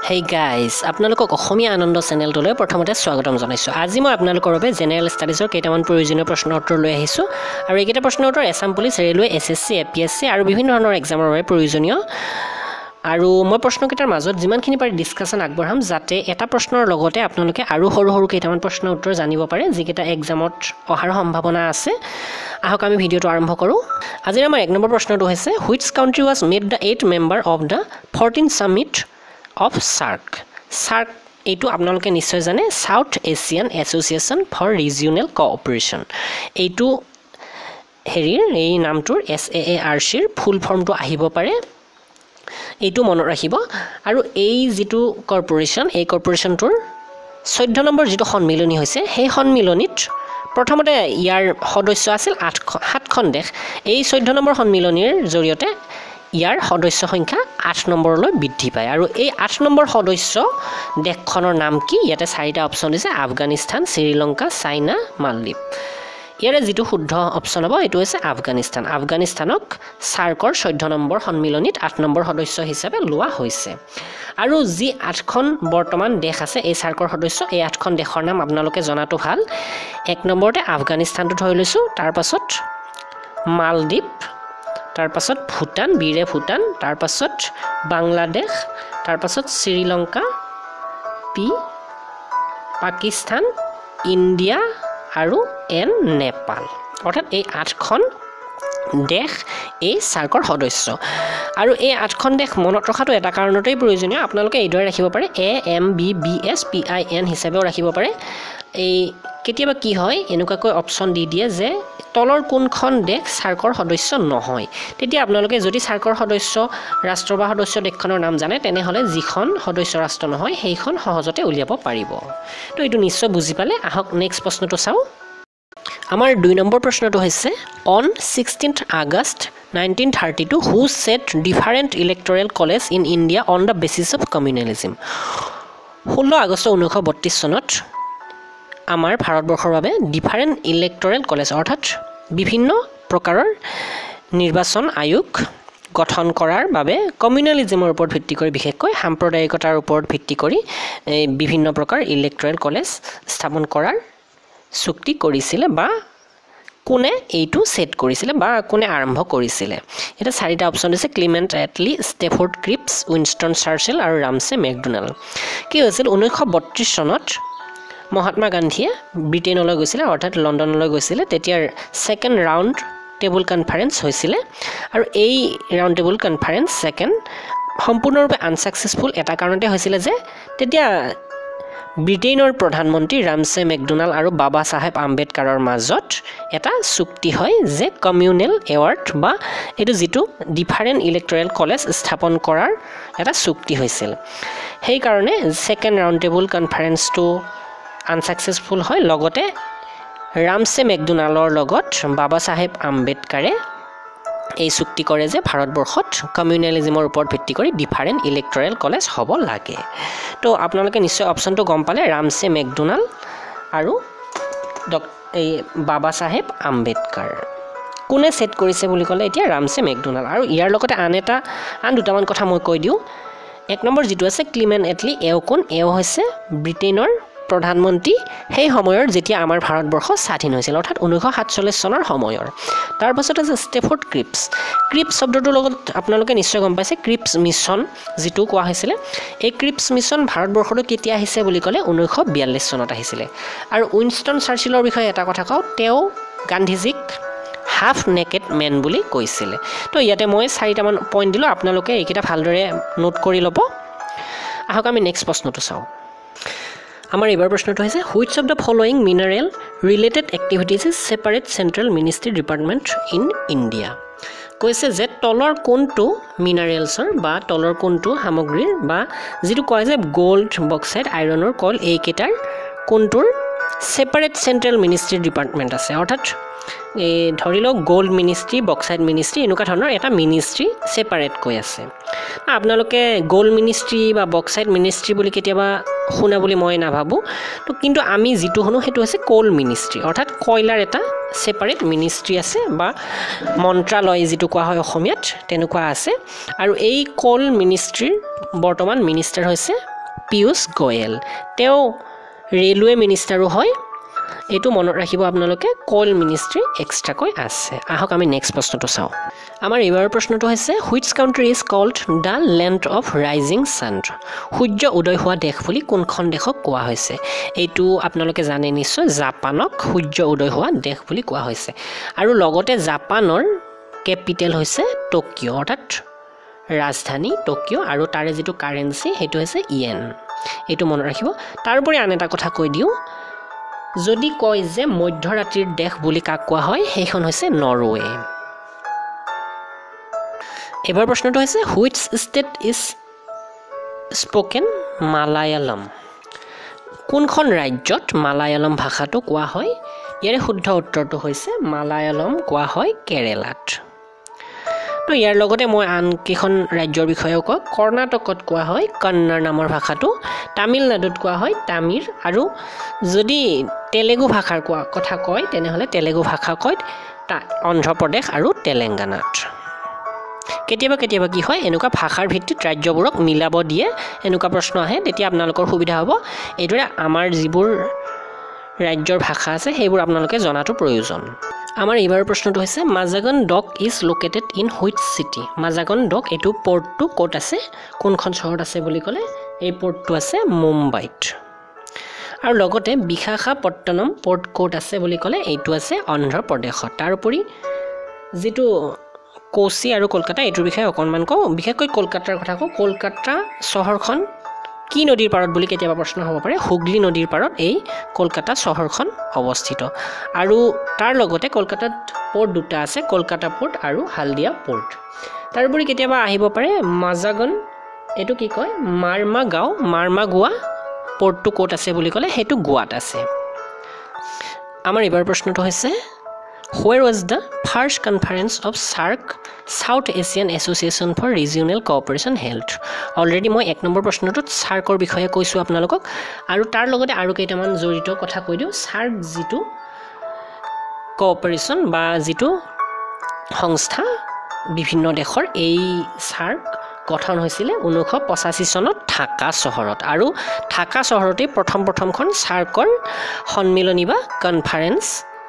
Hey guys, আপোনালোকক অসমীয়া আনন্দ চেনেলটোলৈ প্ৰথমতে স্বাগতম জনাইছো। আজি মই আপোনালোকৰ বাবে জেনেৰেল ষ্টাডিজৰ কেইটামান প্ৰয়োজনীয় প্ৰশ্নৰ উত্তৰ লৈ আহিছো আৰু এইকেইটা প্ৰশ্নৰ উত্তৰ Assam police, railway, SSC, APSC আৰু বিভিন্ন ধৰণৰ এক্সামৰ বাবে প্ৰয়োজনীয়। আৰু মই প্ৰশ্নকেইটাৰ মাজত যিমানখিনি পাৰি ডিছকাশ্যন আগবঢ়াম যাতে এটা প্ৰশ্নৰ লগতে আপোনালোকে আৰু সৰু কেইটামান প্ৰশ্নৰ উত্তৰ জানিব পাৰে যিকেইটা এক্সামত অহাৰ সম্ভাৱনা আছে। আহক আমি ভিডিঅ'টো আৰম্ভ কৰোঁ। আজিৰ আমাৰ 1 নম্বৰ প্ৰশ্নটো হৈছে which country was made the 8th member of the 14th summit of SAARC এইটো আপোনালোকে নিশ্চয় জানে, south Asian association for regional cooperation. এইটো এই নামটোৰ SAARCৰ ফুল ফৰ্মটো আহিব পাৰে, এইটো মনত ৰাখিব। আৰু এই যিটো কৰ্পোৰেশ্যন, এই কৰ্পোৰেশ্যনটোৰ 14 নম্বৰ যিটো সন্মিলনী হৈছে সেই সন্মিলনীত প্ৰথমতে ইয়াৰ সদস্য আছিল 7খন দেশ। এই 14 নম্বৰ সন্মিলনীৰ জৰিয়তে ইয়াৰ সদস্য সংখ্যা 8 নম্বৰলৈ বৃদ্ধি পায় আৰু এই 8 নম্বৰ সদস্য দেশখনৰ নাম কি? ইয়াতে 4টা অপশ্যন দিছে, আফগানিস্তান, শ্ৰীলংকা, চাইনা, মালদ্বীপ। ইয়াৰে যিটো শুদ্ধ অপশ্যন হ'ব এইটো হৈছে আফগানিস্তান। আফগানিস্তানক SAARCৰ 14 নম্বৰ সন্মিলনীত 8 নম্বৰ সদস্য হিচাপে লোৱা হৈছে। আৰু যি 8খন বৰ্তমান দেশ আছে এই SAARCৰ সদস্য, এই 8খন দেশৰ নাম আপোনালোকে জনাটো ভাল। 1 নম্বৰতে আফগানিস্তানটো ধৰি লৈছোঁ, তাৰপাছত মালদ্বীপ, তাৰপাছত ভূটান, বিৰে ভূটান, তাৰপাছত বাংলাদেশ, তাৰপাছত শ্ৰীলংকা, পাকিস্তান, ইণ্ডিয়া আৰু নেপাল। অৰ্থাৎ এই 8খন দেশ এই SAARCৰ সদস্য। আৰু এই 8খন দেশ মনত ৰখাটো এটা কাৰণতেই প্ৰয়োজনীয়, আপোনালোকে এইদৰে ৰাখিব পাৰে AMBBSPIN হিচাপেও ৰাখিব পাৰে। এই কেতিয়াবা কি হয় এনেকুৱাকৈ অপশ্যন দি দিয়ে যে তলৰ কোনখন দেশ SAARCৰ সদস্য নহয়, তেতিয়া আপোনালোকে যদি SAARCৰ সদস্য ৰাষ্ট্ৰ বা সদস্য দেশখনৰ নাম জানে তেনেহ'লে যিখন সদস্য ৰাষ্ট্ৰ নহয় সেইখন সহজতে উলিয়াব পাৰিব। তো এইটো নিশ্চয় বুজি পালে। আহক নেক্সট প্ৰশ্নটো চাওঁ। আমাৰ 2 নম্বৰ প্ৰশ্নটো হৈছে on 16th August 1932 who set different electoral college in India on the basis of communalism. 16 আগষ্ট 1932 চনত আমাৰ ভাৰতবৰ্ষৰ বাবে ডিফাৰেণ্ট ইলেক্টৰেল কলেজ অৰ্থাৎ বিভিন্ন প্ৰকাৰৰ নিৰ্বাচন আয়োগ গঠন কৰাৰ বাবে কমিউনেলিজিমৰ ওপৰত ভিত্তি কৰি, বিশেষকৈ সাম্প্ৰদায়িকতাৰ ওপৰত ভিত্তি কৰি বিভিন্ন প্ৰকাৰ ইলেক্টৰেল কলেজ স্থাপন কৰাৰ চুক্তি কৰিছিলে বা কোনে এইটো ছেট কৰিছিলে বা কোনে আৰম্ভ কৰিছিলে। এটা 4টা অপশ্যন দিছে, Clement Attlee, Stafford Cripps, Winston Churchill আৰু ৰামছে মেকডোনাল্ড। কি হৈছিল 1932 চনত মহাত্মা গান্ধীয়ে ব্ৰিটেইনলৈ গৈছিলে, অৰ্থাৎ লণ্ডনলৈ গৈছিলে। তেতিয়াৰ 2nd ৰাউণ্ড টেবুল কনফাৰেন্স হৈছিলে আৰু এই ৰাউণ্ড টেবুল কনফাৰেন্স সম্পূৰ্ণৰূপে আনচাকচেছফুল এটা কাৰণতে হৈছিলে যে তেতিয়া ব্ৰিটেইনৰ প্ৰধানমন্ত্ৰী ৰামছে মেকডোনাল্ড আৰু বাবা চাহেব আম্বেদকাৰৰ মাজত এটা চুক্তি হয় যে কমিউনেল এৱাৰ্ড বা এইটো যিটো ডিফাৰেণ্ট ইলেক্টৰেল কলেজ স্থাপন কৰাৰ এটা চুক্তি হৈছিল। সেইকাৰণে 2nd ৰাউণ্ড টেবুল কনফাৰেন্সটো আনচাকচেছফুল হয়। লগতে ৰামছে মেকডোনাল্ডৰ লগত বাবা চাহেব আম্বেদকাৰে এই চুক্তি কৰে যে ভাৰতবৰ্ষত কমিউনেলিজিমৰ ওপৰত ভিত্তি কৰি ডিফাৰেণ্ট ইলেক্টৰেল কলেজ হ'ব লাগে। তো আপোনালোকে নিশ্চয় অপশ্যনটো গম পালে, ৰামছে মেকডোনাল্ড আৰু এই বাবা চাহেব আম্বেদকাৰ। কোনে ছেট কৰিছে বুলি ক'লে এতিয়া ৰামছে মেকডোনাল্ড। আৰু ইয়াৰ লগতে আন দুটামান কথা মই কৈ দিওঁ। 1 নম্বৰ যিটো আছে ক্লিমেণ্ট এটলি, এওঁ কোন? এওঁ হৈছে ব্ৰিটেইনৰ প্ৰধানমন্ত্ৰী সেই সময়ৰ যেতিয়া আমাৰ ভাৰতবৰ্ষ স্বাধীন হৈছিল, অৰ্থাৎ 1947 চনৰ সময়ৰ। তাৰপাছত আছে ষ্টেফৰ্ড ক্ৰিপছ। ক্ৰিপছ শব্দটোৰ লগত আপোনালোকে নিশ্চয় গম পাইছে ক্ৰিপছ মিছন যিটো কোৱা হৈছিলে। এই ক্ৰিপছ মিছন ভাৰতবৰ্ষলৈ কেতিয়া আহিছে বুলি ক'লে 1942 চনত আহিছিলে। আৰু উইনষ্টন চাৰ্চিলৰ বিষয়ে এটা কথা কওঁ, তেওঁ গান্ধীজীক হাফ নেকেড মেন বুলি কৈছিলে। তো ইয়াতে মই 4টামান পইণ্ট দিলোঁ, আপোনালোকে এইকেইটা ভালদৰে নোট কৰি ল'ব। আহক আমি নেক্সট প্ৰশ্নটো চাওঁ। আমাৰ এইবাৰ প্ৰশ্নটো হৈছে which of the following mineral related activities is separate central ministry department in India. কৈছে যে তলৰ কোনটো মিনাৰেলছৰ বা তলৰ কোনটো সামগ্ৰীৰ বা যিটো কয় যে গ'ল্ড, বক্সাইট, আইৰণৰ কল, এইকেইটাৰ কোনটোৰ ছেপাৰেট চেণ্ট্ৰেল মিনিষ্ট্ৰী ডিপাৰ্টমেণ্ট আছে। অৰ্থাৎ এই ধৰি লওক গ'ল্ড মিনিষ্ট্ৰী, বক্সাইট মিনিষ্ট্ৰী, এনেকুৱা ধৰণৰ এটা মিনিষ্ট্ৰী ছেপাৰেটকৈ আছে। আপোনালোকে গ'ল্ড মিনিষ্ট্ৰী বা বক্সাইট মিনিষ্ট্ৰী বুলি কেতিয়াবা শুনা বুলি মই নাভাবোঁ। তো কিন্তু আমি যিটো শুনো সেইটো হৈছে কোল মিনিষ্ট্ৰী, অৰ্থাৎ কয়লাৰ এটা ছেপাৰেট মিনিষ্ট্ৰী আছে বা মন্ত্ৰালয় যিটো কোৱা হয় অসমীয়াত তেনেকুৱা আছে। আৰু এই কোল মিনিষ্ট্ৰীৰ বৰ্তমান মিনিষ্টাৰ হৈছে পীয়ুষ গোয়েল তেওঁ ৰেলৱে মিনিষ্টাৰো হয় এইটো মনত ৰাখিব আপোনালোকে কল মিনিষ্ট্ৰি এক্সট্ৰাকৈ আছে আহক আমি নেক্সট প্ৰশ্নটো চাওঁ আমাৰ এইবাৰৰ প্ৰশ্নটো হৈছে which country is called the land of rising sun সূৰ্য উদয় হোৱা দেশ বুলি কোনখন দেশক কোৱা হৈছে এইটো আপোনালোকে জানে নিশ্চয় জাপানক সূৰ্য উদয় হোৱা দেশ বুলি কোৱা হৈছে আৰু লগতে জাপানৰ কেপিটেল হৈছে টকিঅ' অৰ্থাৎ ৰাজধানী টকিঅ' আৰু তাৰে যিটো কাৰেঞ্চি সেইটো হৈছে ইয়েন এইটো মনত ৰাখিব তাৰোপৰি আন এটা কথা কৈ দিওঁ যদি কয় যে মধ্যৰাতিৰ দেশ বুলি কাক কোৱা হয় সেইখন হৈছে নৰৱে এবাৰ প্ৰশ্নটো হৈছে which state is spoken Malayalam কোনখন ৰাজ্যত মালায়ালম ভাষাটো কোৱা হয় ইয়াৰে শুদ্ধ উত্তৰটো হৈছে মালায়ালম কোৱা হয় কেৰেলাত তো ইয়াৰ লগতে মই আন কেইখন ৰাজ্যৰ বিষয়েও কওঁ কৰ্ণাটকত কোৱা হয় কন্নড় নামৰ ভাষাটো তামিলনাডুত কোৱা হয় তামিল আৰু যদি তেলেগু ভাষাৰ কথা কয় তেনেহ'লে তেলেগু ভাষা কয় অন্ধ্ৰপ্ৰদেশ আৰু তেলেংগানাত কেতিয়াবা কেতিয়াবা কি হয় এনেকুৱা ভাষাৰ ভিত্তিত ৰাজ্যবোৰক মিলাব দিয়ে এনেকুৱা প্ৰশ্ন আহে তেতিয়া আপোনালোকৰ সুবিধা হ'ব এইদৰে আমাৰ যিবোৰ ৰাজ্যৰ ভাষা আছে সেইবোৰ আপোনালোকে জনাটো প্ৰয়োজন আমাৰ এইবাৰ প্ৰশ্নটো হৈছে Mazagon dock is located in which city Mazagon dock এইটো পৰ্টটো ক'ত আছে কোনখন চহৰত আছে বুলি ক'লে এই পৰ্টটো আছে মুম্বাইত আৰু লগতে বিশাখাপট্টনম পৰ্ট ক'ত আছে বুলি ক'লে এইটো আছে অন্ধ্ৰপ্ৰদেশত তাৰোপৰি যিটো কোচি আৰু কলকাতা এইটোৰ বিষয়ে অকণমান কওঁ বিশেষকৈ কলকাতাৰ কথা কওঁ কলকাতা চহৰখন কি নদীৰ পাৰত বুলি কেতিয়াবা প্ৰশ্ন হ'ব পাৰে হুগলী নদীৰ পাৰত এই কলকাতা চহৰখন অৱস্থিত আৰু তাৰ লগতে কলকাতাত পৰ্ট দুটা আছে কলকাতা পৰ্ট আৰু হালদিয়া পৰ্ট তাৰোপৰি কেতিয়াবা আহিব পাৰে মাজাগন এইটো কি কয় মাৰ্মাগোৱা পৰ্টটো ক'ত আছে বুলি ক'লে সেইটো গোৱাত আছে আমাৰ এইবাৰ প্ৰশ্নটো হৈছে Where was the first conference of SAARC South Asian Association for Regional Cooperation held? Already মই 1 নম্বৰ প্ৰশ্নটোত SAARCৰ বিষয়ে কৈছোঁ আপোনালোকক আৰু তাৰ লগতে আৰু কেইটামান জড়িত কথা কৈ দিওঁ SAARC যিটো কোঅপাৰেচন বা যিটো সংস্থা বিভিন্ন দেশৰ এই SAARC গঠন হৈছিল 1985 চনত ঢাকা চহৰত আৰু ঢাকা চহৰতে প্ৰথমখন SAARCৰ সন্মিলনী বা কনফাৰেন্স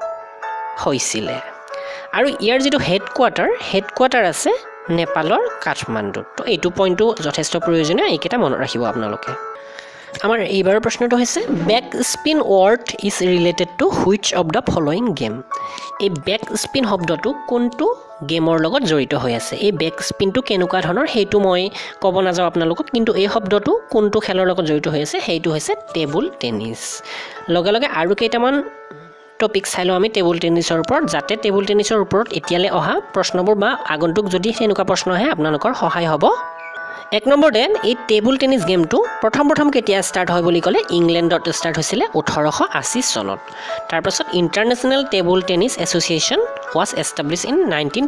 হৈছিল আৰু ইয়াৰ যিটো হেডকোৱাৰ্টাৰ আছে নেপালৰ কাঠমাণ্ডুত তো এইটো পইণ্টটো যথেষ্ট প্ৰয়োজনীয় এইকেইটা মনত ৰাখিব আপোনালোকে আমাৰ এইবাৰৰ প্ৰশ্নটো হৈছে back spin word is related to which of the following game এই বেক স্পিন শব্দটো কোনটো গেমৰ লগত জড়িত হৈ আছে এই বেক স্পিনটো কেনেকুৱা ধৰণৰ সেইটো মই ক'ব নাযাওঁ আপোনালোকক কিন্তু এই শব্দটো কোনটো খেলৰ লগত জড়িত হৈ আছে সেইটো হৈছে টেবুল টেনিছ লগে লগে আৰু কেইটামান টপিক চাই লওঁ আমি টেবুল টেনিছৰ ওপৰত যাতে টেবুল টেনিছৰ ওপৰত এতিয়ালৈ অহা প্ৰশ্নবোৰ বা আগন্তুক যদি সেনেকুৱা প্ৰশ্ন আহে আপোনালোকৰ সহায় হ'ব 1 নম্বৰ দেন এই টেবুল টেনিছ গেমটো প্ৰথম কেতিয়া ষ্টাৰ্ট হয় বুলি ক'লে ইংলেণ্ডত ষ্টাৰ্ট হৈছিলে 1880 চনত তাৰপাছত international table tennis association was establish in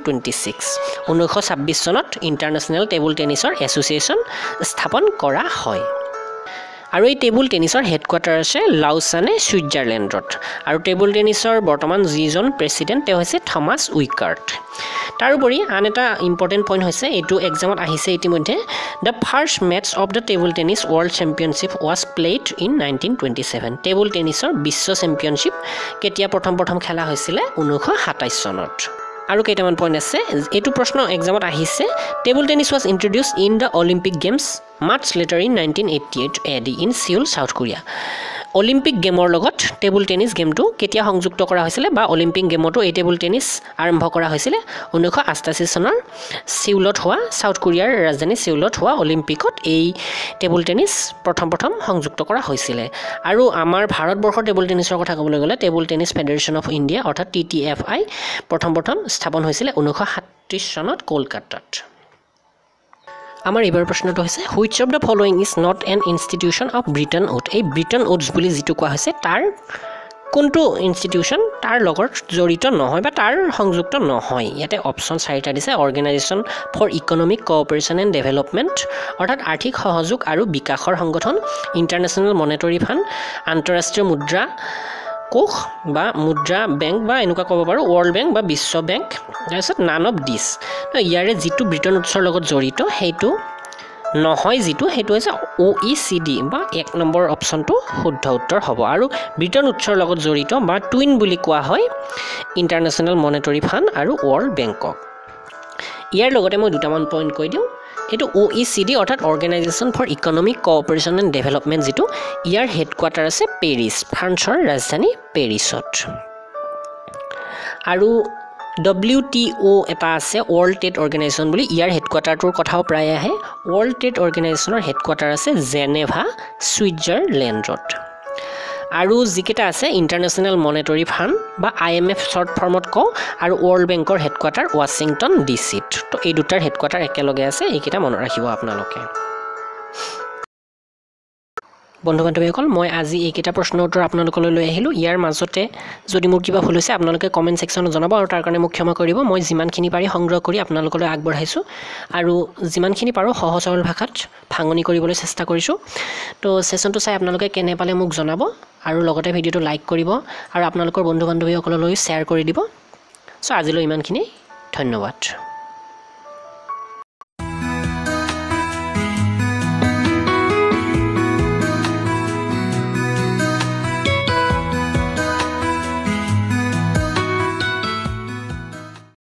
1926 চনত ইণ্টাৰনেশ্যনেল টেবুল টেনিছৰ এছ'চিয়েশ্যন স্থাপন কৰা হয় আৰু এই টেবুল টেনিছৰ হেডকোৱাৰ্টাৰ আছে লাউচানে ছুইজাৰলেণ্ডত আৰু টেবুল টেনিছৰ বৰ্তমান যিজন প্ৰেছিডেণ্ট তেওঁ হৈছে থমাছ উইকাৰ্ট তাৰোপৰি আন এটা ইম্পৰ্টেণ্ট পইণ্ট হৈছে এইটো এক্সামত আহিছে ইতিমধ্যে the first match of the table tennis world championship was played in 1927 table টেনিছৰ বিশ্ব চেম্পিয়নশ্বিপ কেতিয়া প্ৰথম খেলা হৈছিলে 1927 চনত আৰু কেইটামান পইণ্ট আছে এইটো প্ৰশ্ন এক্সামত আহিছে table tennis was introduced in the Olympic games much later in 1988 AD in Seoul south Korea Olympic গেমৰ লগত টেবুল টেনিছ গেমটো কেতিয়া সংযুক্ত কৰা হৈছিলে বা অলিম্পিক গেমতো এই টেবুল টেনিছ আৰম্ভ কৰা হৈছিলে 1988 চনৰ সিউলত হোৱা সাউথ কোৰিয়াৰ ৰাজধানী সিউলত হোৱা অলিম্পিকত এই টেবুল টেনিছ প্ৰথম সংযুক্ত কৰা হৈছিলে আৰু আমাৰ ভাৰতবৰ্ষৰ টেবুল টেনিছৰ কথা ক'বলৈ গ'লে table tennis federation of India অৰ্থাৎ TTFI প্ৰথম স্থাপন হৈছিলে 1937 চনত কলকাতাত আমাৰ এইবাৰ প্ৰশ্নটো হৈছে which of the following is not an institution of Bretton Wood এই ব্ৰিটন উডছ বুলি যিটো কোৱা হৈছে তাৰ কোনটো ইনষ্টিটিউশ্যন তাৰ লগত জড়িত নহয় বা তাৰ সংযুক্ত নহয় ইয়াতে অপশ্যন 4টা দিছে organisation for economic cooperation and development অৰ্থাৎ আৰ্থিক সহযোগ আৰু বিকাশৰ সংগঠন ইণ্টাৰনেশ্যনেল মনেটৰী ফাণ্ড আন্তঃৰাষ্ট্ৰীয় মুদ্ৰা কোষ বা মুদ্ৰা বেংক বা এনেকুৱা ক'ব পাৰোঁ ৱৰ্ল্ড বেংক বা বিশ্ব বেংক তাৰপিছত নান অফ দিছ ইয়াৰে যিটো ব্ৰিটন উৎসৰ লগত জড়িত সেইটো নহয় যিটো সেইটো হৈছে OECD বা 1 নম্বৰ অপশ্যনটো শুদ্ধ উত্তৰ হ'ব আৰু ব্ৰিটেন উৎসৰ লগত জড়িত বা টুইন বুলি কোৱা হয় ইণ্টাৰনেশ্যনেল মনেটৰী ফাণ্ড আৰু ৱৰ্ল্ড বেংকক ইয়াৰ লগতে মই দুটামান পইণ্ট কৈ দিওঁ এইটো OECD অৰ্থাৎ organisation for economic cooperation and development যিটো ইয়াৰ হেডকোৱাৰ্টাৰ আছে পেৰিছ ফ্ৰান্সৰ ৰাজধানী পেৰিছত আৰু WTO এটা আছে ৱৰ্ল্ড ট্ৰেড অৰ্গেনাইজেশ্যন বুলি ইয়াৰ হেডকোৱাৰ্টাৰটোৰ কথাও প্ৰায় আহে ৱৰ্ল্ড ট্ৰেড অৰ্গেনাইজেশ্যনৰ হেডকোৱাৰ্টাৰ আছে জেনেভা ছুইজাৰলেণ্ডত আৰু যিকেইটা আছে ইণ্টাৰনেশ্যনেল মনেটৰী ফাণ্ড বা IMF শ্বৰ্ট ফৰ্মত কওঁ আৰু ৱৰ্ল্ড বেংকৰ হেডকোৱাৰ্টাৰ ৱাশ্বিংটন DC তো এই দুটাৰ হেডকোৱাৰ্টাৰ একেলগে আছে এইকেইটা মনত ৰাখিব আপোনালোকে বন্ধু বান্ধৱীসকল মই আজি এইকেইটা প্ৰশ্নৰ উত্তৰ আপোনালোকলৈ লৈ আহিলোঁ ইয়াৰ মাজতে যদি মোৰ কিবা ভুল হৈছে আপোনালোকে কমেণ্ট ছেকশ্যনত জনাব আৰু তাৰ কাৰণে মোক ক্ষমা কৰিব মই যিমানখিনি পাৰি সংগ্ৰহ কৰি আপোনালোকলৈ আগবঢ়াইছোঁ আৰু যিমানখিনি পাৰোঁ সহজ সৰল ভাষাত ভাঙনি কৰিবলৈ চেষ্টা কৰিছোঁ তো ছেশ্যনটো চাই আপোনালোকে কেনে পালে মোক জনাব আৰু লগতে ভিডিঅ'টো লাইক কৰিব আৰু আপোনালোকৰ বন্ধু বান্ধৱীসকললৈ শ্বেয়াৰ কৰি দিব চ' আজিলৈ ইমানখিনি ধন্যবাদ